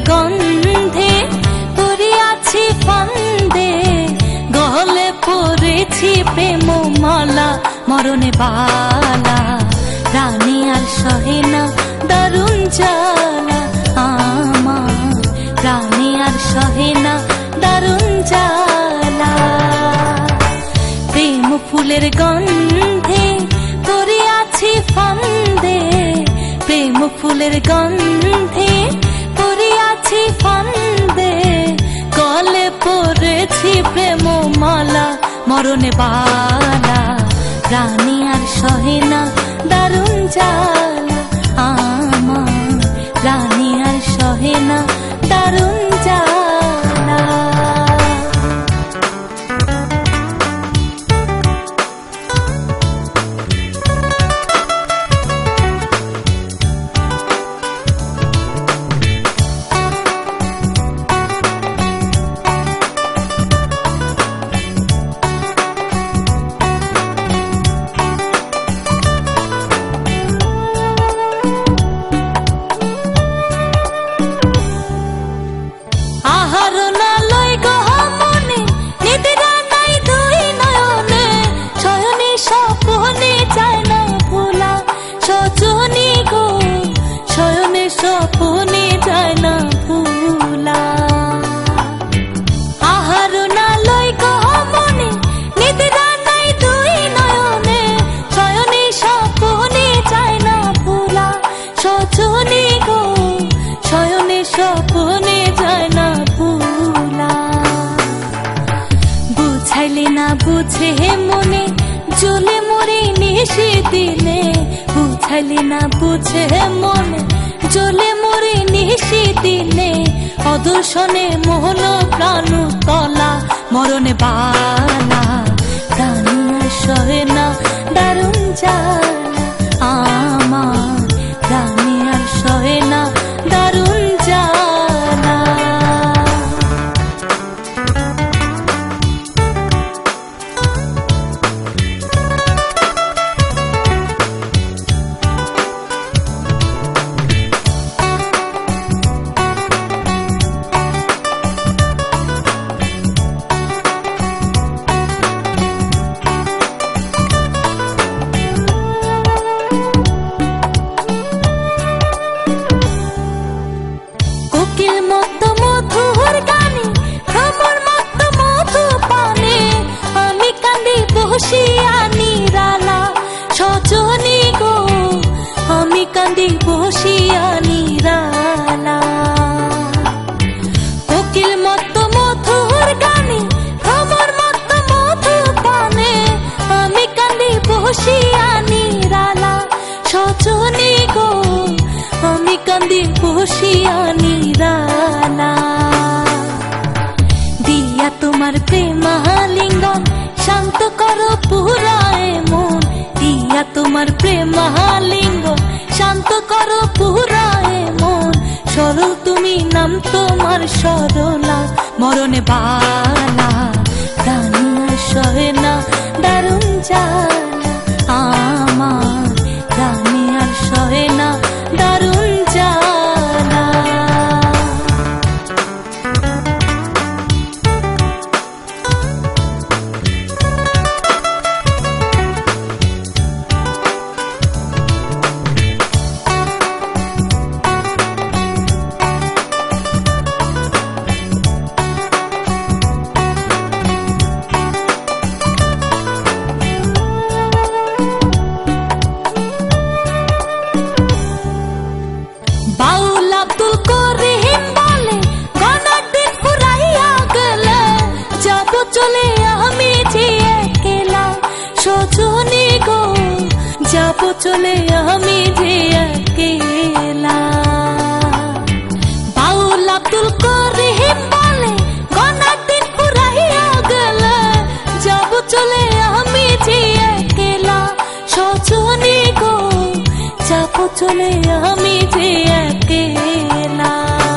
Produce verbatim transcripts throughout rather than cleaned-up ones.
গন্ধে পড়িয়াছি ফান্দে, গলে পড়েছি প্রেম মালা মরণে বালা। রানী আর সহে না দারুণ জ্বালা আমার, রানী আর সহে না দারুণ জ্বালা। প্রেম ফুলের গন্ধে পড়িয়াছি ফান্দে, প্রেম ফুলের গন্ধে পড়িয়াছি ফান্দে, গলে পড়েছি প্রেম মালা মরণে বালা। রানী আর সহে না দারুণ জ্বালা আমার, রানী আর সহে না দারুণ জ্বালা। স্বপনে যায় না ভুলা, আহার না লই গমনে নিদ্রা নাই দুই নয়নে, শয়নে স্বপনে যায় না ভুলা। সজনী গো শয়নে স্বপনে যায় না ভুলা। বুঝাইলে না বুঝে মনে জ্বলে মরে নিশি দিনে, বুঝাইলে না বুঝে মনে জ্বলে মরে নিশি দিনে, অদর্শনে মোহন প্রাণ তলা মরণে বালা। রানী আর সহে না দারুণ জ্বালা আমার, রানী আর সহে না দারুণ জ্বালা। সজনী গো আমি কান্দি বসিয়া নিরালা, কোকিল মত মধুর গানে আমার মত মধু পানে, আমি কান্দি বসিয়া নিরালা। সজনী গো আমি কান্দি বসিয়া নিরালা। দিয়া তোমার প্রেমালিঙ্গন শান্ত করো পুরায় মন, দিয়া তোমার প্রেমালিঙ্গন শান্ত করো পুরায় মন। সরল তুমি নাম তোমার সরলা মরণে বালা। রানী আর সহে না দারুণ জ্বালা আমার, রানী আর সহে না দারুণ জ্বালা। চলে আমি যে একলা, সজনী গো যাবো চলে আমি যে একলা। বাউল আব্দুল করিম বলে গনার দিন ফুরাইয়া গেলে, যাবো চলে আমি যে একলা। সজনী গো যাবো চলে আমি যে একলা।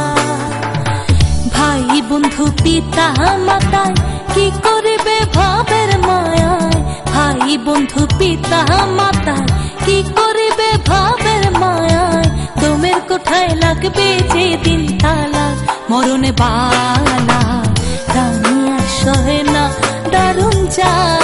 ভাই বন্ধু পিতা মাতায় কি করিবে ভাবের মায়ায়, ভাই বন্ধু পিতা মাতায় কি করিবে ভাবের মায়ায়। দমের কোঠায় লাগবে যে দিন তালা মরণে বালা রানী আর সহে না দারুণ যা